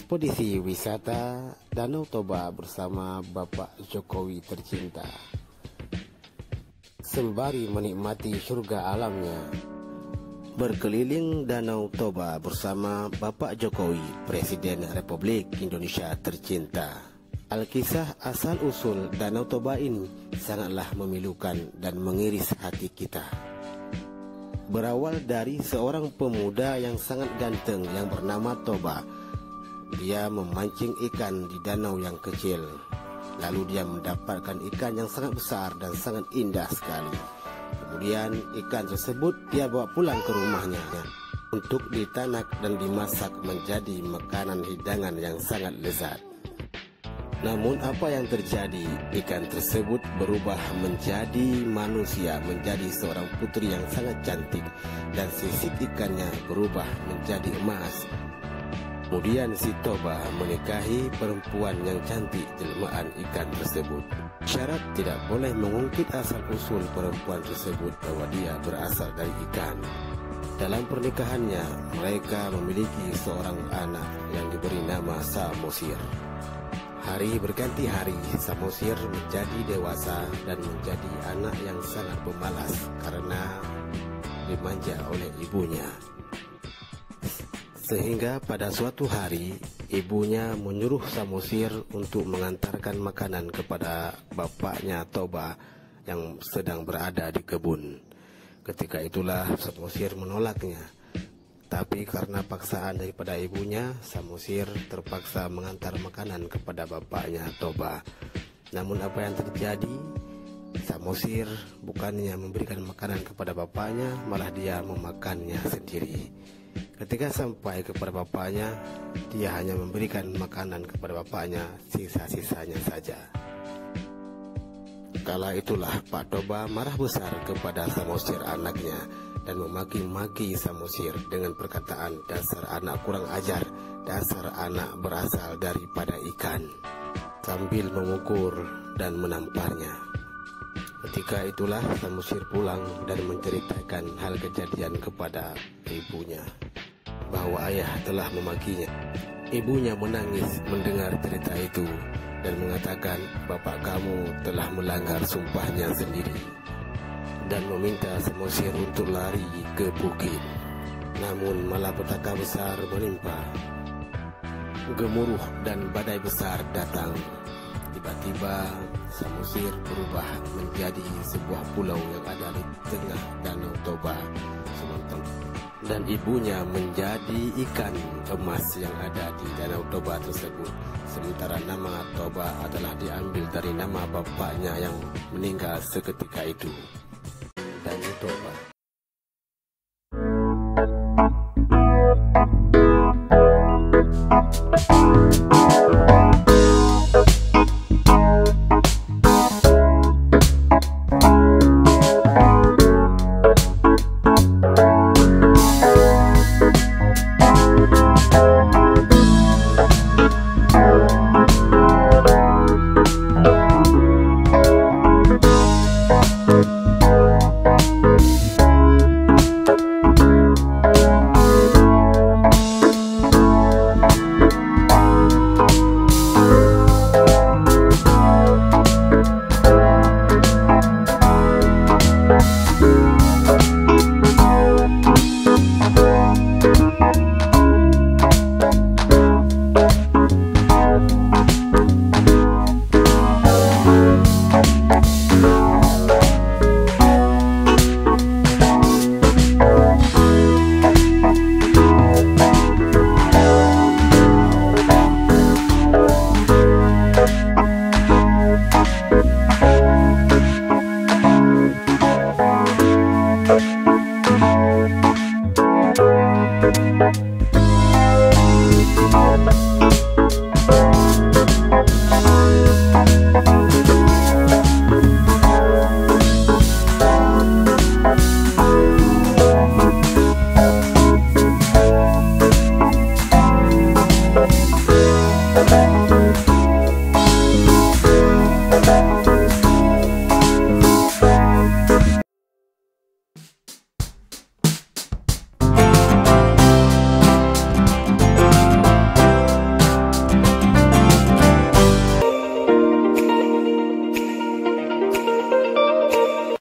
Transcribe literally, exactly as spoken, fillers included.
ekspedisi wisata Danau Toba bersama Bapak Jokowi tercinta. Sembari menikmati surga alamnya, berkeliling Danau Toba bersama Bapak Jokowi, Presiden Republik Indonesia tercinta. Alkisah asal-usul Danau Toba ini sangatlah memilukan dan mengiris hati kita. Berawal dari seorang pemuda yang sangat ganteng yang bernama Toba. Dia memancing ikan di danau yang kecil. Lalu dia mendapatkan ikan yang sangat besar dan sangat indah sekali. Kemudian ikan tersebut dia bawa pulang ke rumahnya untuk ditanak dan dimasak menjadi makanan hidangan yang sangat lezat. Namun apa yang terjadi? Ikan tersebut berubah menjadi manusia, menjadi seorang putri yang sangat cantik, dan sisik ikannya berubah menjadi emas. Kemudian si Toba menikahi perempuan yang cantik jelmaan ikan tersebut. Syarat tidak boleh mengungkit asal-usul perempuan tersebut bahwa dia berasal dari ikan. Dalam pernikahannya, mereka memiliki seorang anak yang diberi nama Samosir. Hari berganti hari, Samosir menjadi dewasa dan menjadi anak yang sangat pemalas karena dimanja oleh ibunya. Sehingga pada suatu hari, ibunya menyuruh Samosir untuk mengantarkan makanan kepada bapaknya Toba yang sedang berada di kebun. Ketika itulah Samosir menolaknya. Tapi karena paksaan daripada ibunya, Samosir terpaksa mengantar makanan kepada bapaknya Toba. Namun apa yang terjadi? Samosir bukannya memberikan makanan kepada bapaknya, malah dia memakannya sendiri. Ketika sampai kepada bapaknya, dia hanya memberikan makanan kepada bapaknya, sisa-sisanya saja. Kala itulah Pak Toba marah besar kepada Samosir anaknya dan memaki-maki Samosir dengan perkataan dasar anak kurang ajar, dasar anak berasal daripada ikan, sambil memukul dan menamparnya. Ketika itulah Samosir pulang dan menceritakan hal kejadian kepada ibunya, bahwa ayah telah memakinya. Ibunya menangis mendengar cerita itu dan mengatakan bapak kamu telah melanggar sumpahnya sendiri, dan meminta Samosir untuk lari ke bukit. Namun malapetaka besar menimpa. Gemuruh dan badai besar datang. Tiba-tiba Samosir berubah menjadi sebuah pulau yang ada di tengah Danau Toba, dan ibunya menjadi ikan emas yang ada di Danau Toba tersebut. Sementara nama Toba adalah diambil dari nama bapaknya yang meninggal seketika itu.